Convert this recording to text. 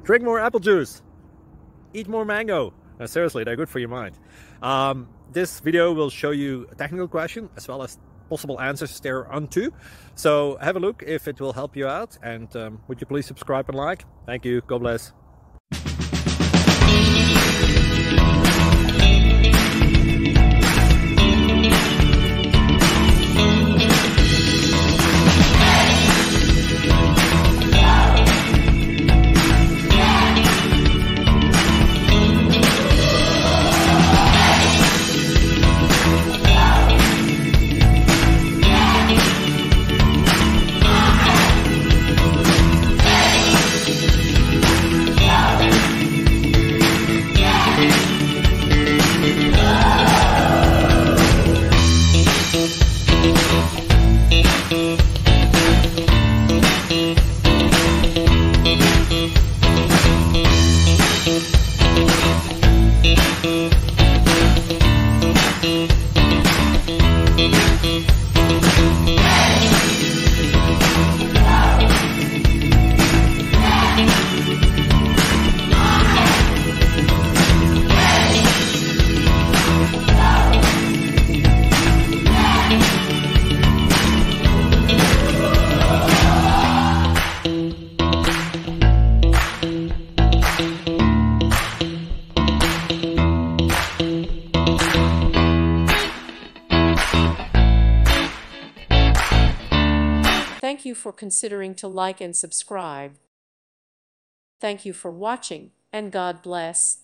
Drink more apple juice. Eat more mango. Seriously, they're good for your mind. This video will show you a technical question as well as possible answers thereunto. So have a look if it will help you out, and would you please subscribe and like? Thank you. God bless. Thank you for considering to like and subscribe. Thank you for watching, and God bless.